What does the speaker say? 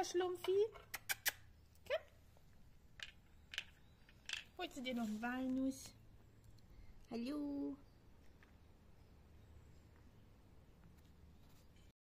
Schlumpfi? Komm. Holst du dir noch einen Walnuss? Hallo?